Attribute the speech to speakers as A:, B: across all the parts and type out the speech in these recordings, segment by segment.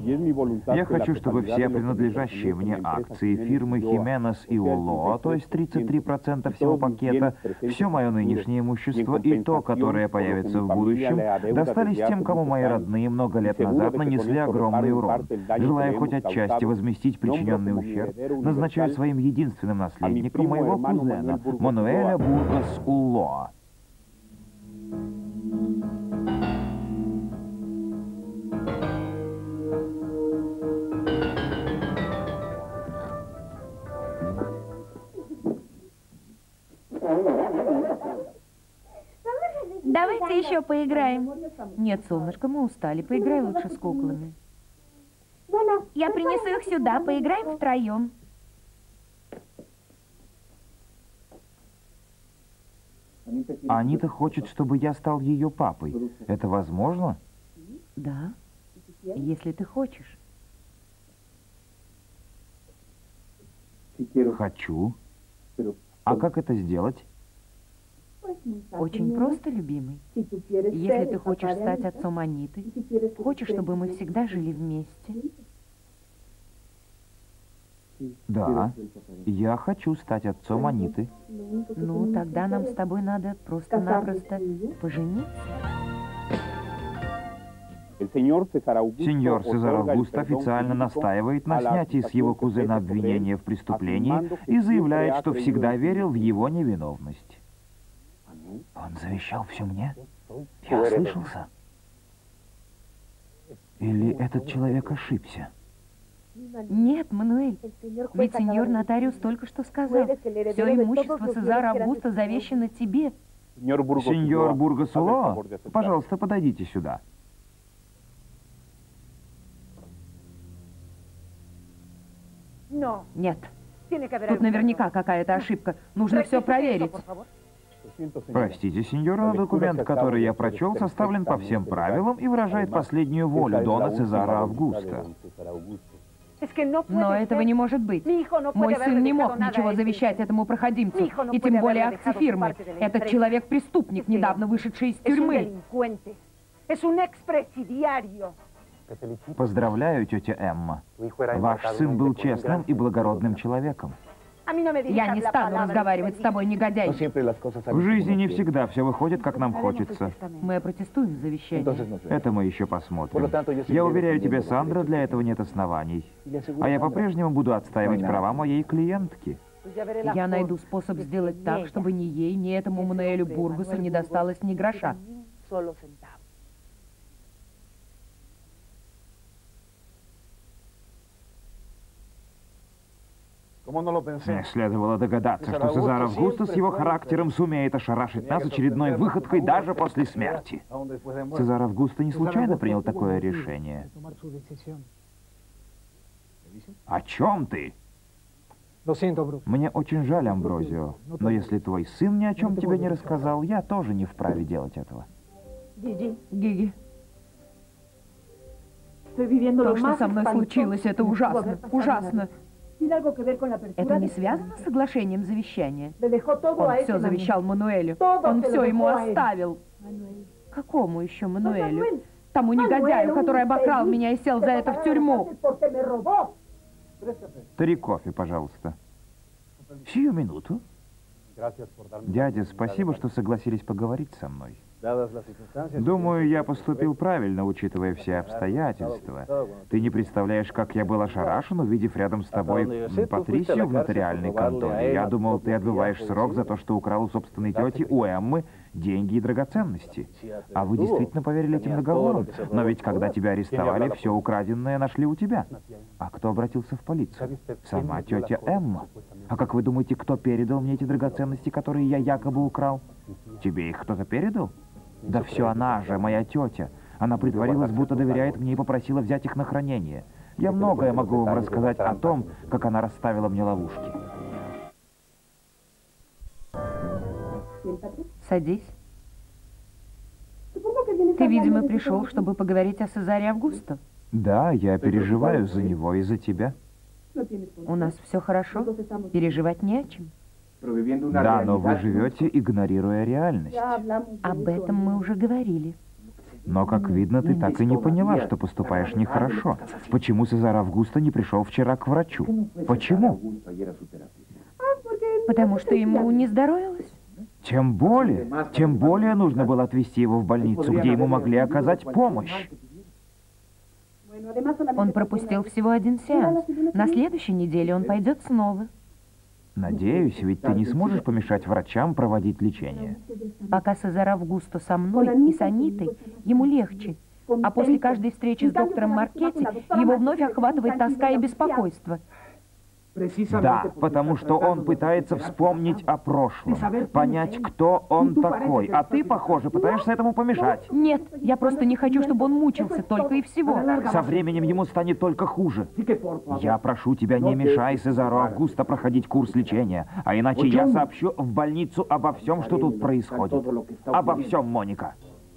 A: Я хочу, чтобы все принадлежащие мне акции фирмы Хименес и Улоа, то есть 33% всего пакета, все мое нынешнее имущество и то, которое появится в будущем, достались тем, кому мои родные много лет назад нанесли огромный урон. Желая хоть отчасти возместить причиненный ущерб, назначаю своим единственным наследником моего кузена, Мануэля Бургос Улоа.
B: Давайте еще поиграем. Нет, солнышко, мы устали. Поиграй лучше с куклами. Я принесу их сюда, поиграем втроем.
A: Анита хочет, чтобы я стал ее папой. Это возможно?
B: Да, если ты хочешь.
A: Хочу. А как это сделать?
B: Очень просто, любимый. Если ты хочешь стать отцом Аниты, хочешь, чтобы мы всегда жили вместе.
A: Да, я хочу стать отцом Аниты.
B: Ну, тогда нам с тобой надо просто-напросто пожениться.
A: Сеньор Сезар Аугусто официально настаивает на снятии с его кузена обвинения в преступлении и заявляет, что всегда верил в его невиновность. Он завещал все мне? Я ослышался? Или этот человек ошибся?
B: Нет, Мануэль, ведь сеньор нотариус только что сказал, все имущество Сезара Аугусто завещано тебе.
A: Сеньор Бургос Улоа, пожалуйста, подойдите сюда.
B: Нет, тут наверняка какая-то ошибка. Нужно все проверить.
A: Простите, сеньор, но документ, который я прочел, составлен по всем правилам и выражает последнюю волю Дона Сезара Аугусто.
B: Но этого не может быть. Мой сын не мог ничего завещать этому проходимцу, и тем более акции фирмы. Этот человек-преступник, недавно вышедший из тюрьмы.
A: Поздравляю, тетя Эмма. Ваш сын был честным и благородным человеком.
B: Я не стану разговаривать с тобой, негодяй.
A: В жизни не всегда все выходит, как нам хочется.
B: Мы протестуем завещание.
A: Это мы еще посмотрим. Я уверяю тебя, Сандра, для этого нет оснований. А я по-прежнему буду отстаивать права моей клиентки.
B: Я найду способ сделать так, чтобы ни ей, ни этому Мануэлю Бургосу не досталось ни гроша.
A: Мне следовало догадаться, что Сезар Аугусто с его характером сумеет ошарашить нас очередной выходкой даже после смерти. Сезар Аугусто не случайно принял такое решение. О чем ты? Мне очень жаль, Амброзио, но если твой сын ни о чем тебе не рассказал, я тоже не вправе делать этого.
B: Гиги. То, что со мной случилось, это ужасно, ужасно. Это не связано с соглашением завещания? Он все завещал Мануэлю. Он все ему оставил. Какому еще Мануэлю? Тому негодяю, который обокрал меня и сел за это в тюрьму.
A: 3 кофе, пожалуйста. Сию минуту. Дядя, спасибо, что согласились поговорить со мной. Думаю, я поступил правильно, учитывая все обстоятельства. Ты не представляешь, как я был ошарашен, увидев рядом с тобой Патрисию в нотариальной конторе. Я думал, ты отбываешь срок за то, что украл у собственной тети, у Эммы, деньги и драгоценности. А вы действительно поверили этим договорам? Но ведь, когда тебя арестовали, все украденное нашли у тебя. А кто обратился в полицию? Сама тетя Эмма. А как вы думаете, кто передал мне эти драгоценности, которые я якобы украл? Тебе их кто-то передал? Да все она же, моя тетя. Она притворилась, будто доверяет мне и попросила взять их на хранение. Я многое могу вам рассказать о том, как она расставила мне ловушки.
B: Садись. Ты, видимо, пришел, чтобы поговорить о Сезаре Аугусто.
A: Да, я переживаю за него и за тебя.
B: У нас все хорошо, переживать не о чем.
A: Да, но вы живете, игнорируя реальность.
B: Об этом мы уже говорили.
A: Но, как видно, ты так и не поняла, что поступаешь нехорошо. Почему Сезар Августо не пришел вчера к врачу? Почему?
B: Потому что ему не здоровилось.
A: Тем более нужно было отвезти его в больницу, где ему могли оказать помощь.
B: Он пропустил всего один сеанс. На следующей неделе он пойдет снова.
A: Надеюсь, ведь ты не сможешь помешать врачам проводить лечение.
B: Пока Сезар Августо со мной и с Анитой, ему легче. А после каждой встречи с доктором Маркетти его вновь охватывает тоска и беспокойство.
A: Да, потому что он пытается вспомнить о прошлом, понять, кто он такой. А ты, похоже, пытаешься этому помешать.
B: Нет, я просто не хочу, чтобы он мучился, только и всего.
A: Со временем ему станет только хуже. Я прошу тебя, не мешай Сезару Августо проходить курс лечения, а иначе я сообщу в больницу обо всем, что тут происходит. Обо всем, Моника.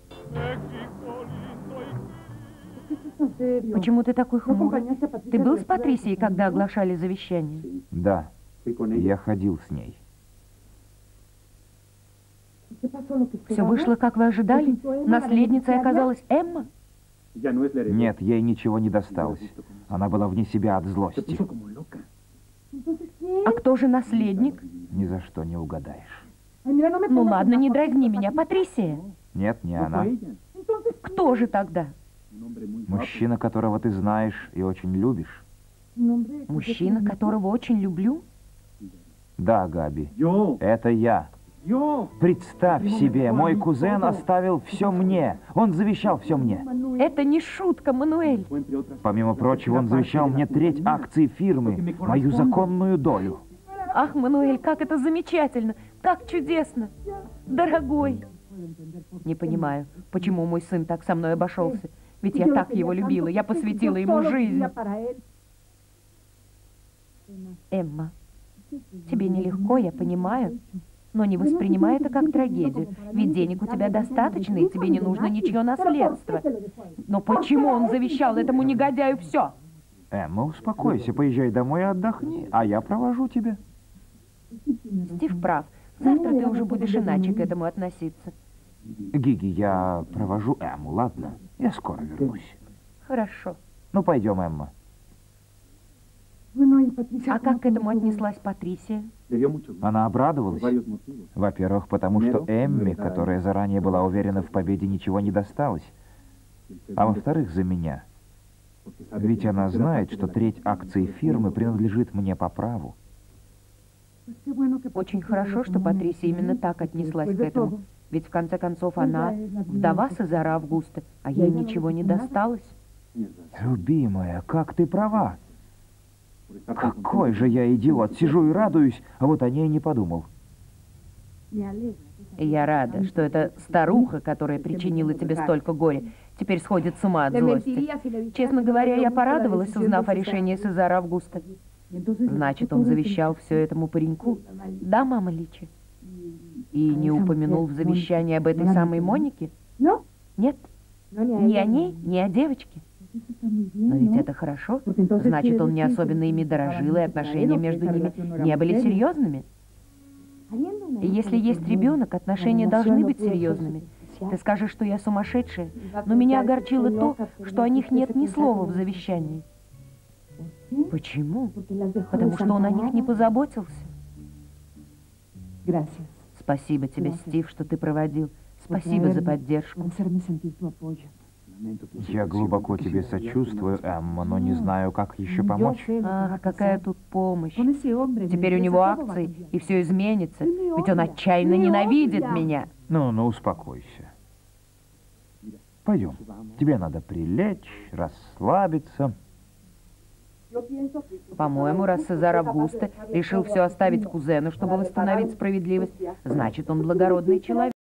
B: Почему ты такой хмурый? Ты был с Патрисией, когда оглашали завещание?
A: Да, я ходил с ней.
B: Все вышло, как вы ожидали? Наследницей оказалась Эмма?
A: Нет, ей ничего не досталось. Она была вне себя от злости.
B: А кто же наследник?
A: Ни за что не угадаешь.
B: Ну ладно, не дразни меня, Патрисия.
A: Нет, не она.
B: Кто же тогда?
A: Мужчина, которого ты знаешь и очень любишь.
B: Мужчина, которого очень люблю?
A: Да, Габи, это я. Представь себе, мой кузен оставил все мне. Он завещал все мне.
B: Это не шутка, Мануэль.
A: Помимо прочего, он завещал мне треть акций фирмы, мою законную долю.
B: Ах, Мануэль, как это замечательно, как чудесно. Дорогой. Не понимаю, почему мой сын так со мной обошелся. Ведь я так его любила, я посвятила ему жизнь. Эмма, тебе нелегко, я понимаю, но не воспринимай это как трагедию. Ведь денег у тебя достаточно, и тебе не нужно ничье наследство. Но почему он завещал этому негодяю все?
A: Эмма, успокойся, поезжай домой и отдохни, а я провожу тебя.
B: Стив прав. Завтра ты уже будешь иначе к этому относиться.
A: Гиги, я провожу Эмму, ладно? Я скоро вернусь.
B: Хорошо.
A: Ну, пойдем, Эмма.
B: А как к этому отнеслась Патрисия?
A: Она обрадовалась. Во-первых, потому что Эмме, которая заранее была уверена в победе, ничего не досталось. А во-вторых, за меня. Ведь она знает, что треть акций фирмы принадлежит мне по праву.
B: Очень хорошо, что Патрисия именно так отнеслась к этому. Ведь в конце концов она вдова Сезара Августо, а ей ничего не досталось.
A: Любимая, как ты права. Какой же я идиот, сижу и радуюсь, а вот о ней не подумал.
B: Я рада, что эта старуха, которая причинила тебе столько горя, теперь сходит с ума от злости. Честно говоря, я порадовалась, узнав о решении Сезара Августо. Значит, он завещал все этому пареньку? Да, мама Личи? И не упомянул в завещании об этой самой Монике? Нет? Ни о ней, ни о девочке? Но ведь это хорошо. Значит, он не особенно ими дорожил, и отношения между ними не были серьезными. И если есть ребенок, отношения должны быть серьезными. Ты скажешь, что я сумасшедшая, но меня огорчило то, что о них нет ни слова в завещании. Почему? Потому что он о них не позаботился. Спасибо тебе, Стив, что ты проводил. Спасибо за поддержку.
A: Я глубоко тебе сочувствую, Эмма, но не знаю, как еще помочь.
B: Ах, какая тут помощь. Теперь у него акции, и все изменится. Ведь он отчаянно ненавидит меня.
A: Ну, успокойся. Пойдем. Тебе надо прилечь, расслабиться.
B: По-моему, раз Сезар Августо решил все оставить кузену, чтобы восстановить справедливость, значит, он благородный человек.